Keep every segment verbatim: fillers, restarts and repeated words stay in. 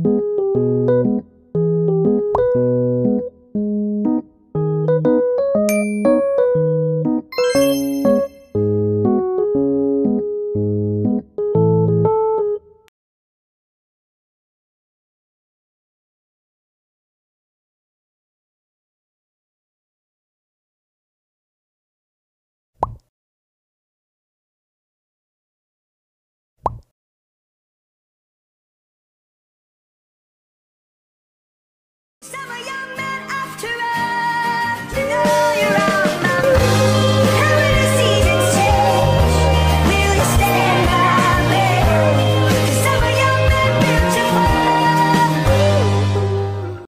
Summer young man after all, you know you're on my mind. And when the seasons change, will you stand by me? 'Cause I'm a young man beautiful.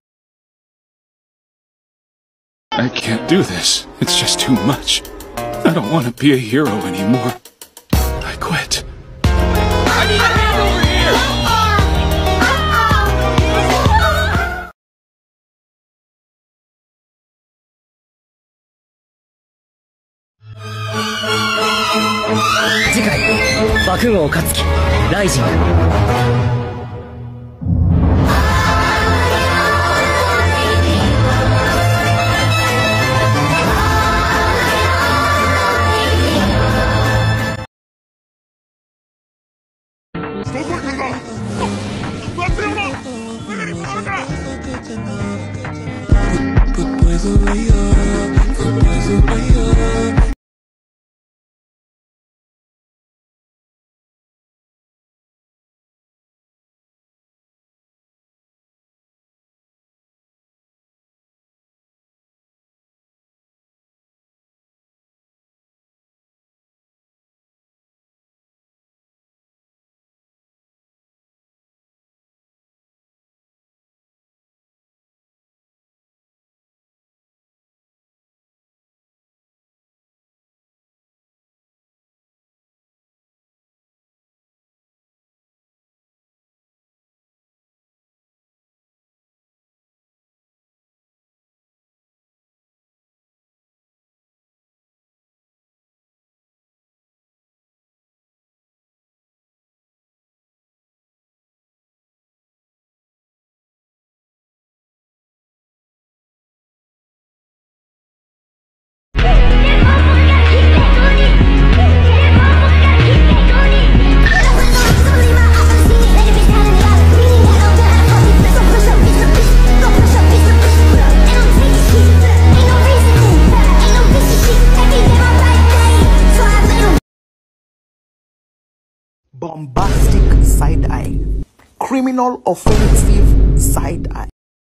I can't do this. It's just too much. I don't want to be a hero anymore. I quit. I need a hand over here! 次回爆豪勝樹ライジング。 Bombastic side eye, criminal offensive side eye.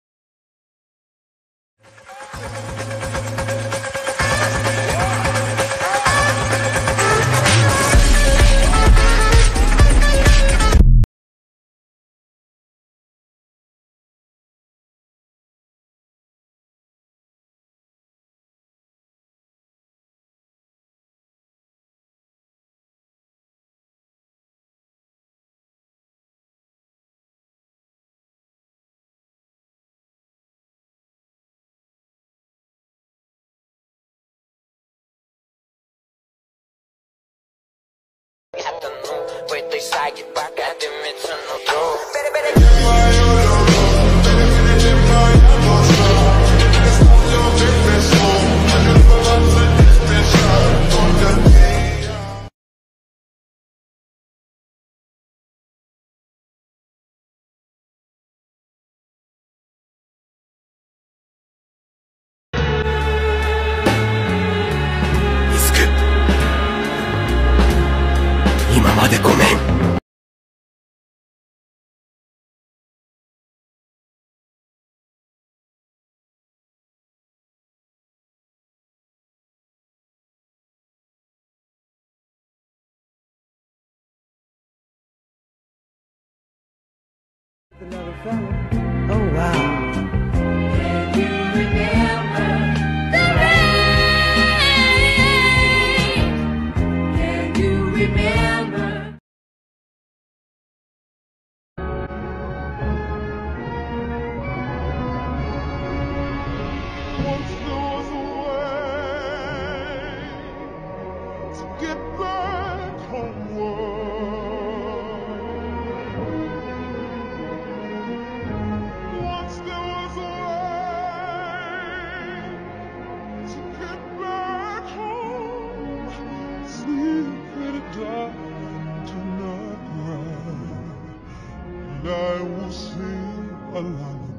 With they side get back at them, it's a no joke. Another fella. Oh wow. Can you remember the rain? Can you remember? Once there was a way to get back homeward. and I will sing a lullaby.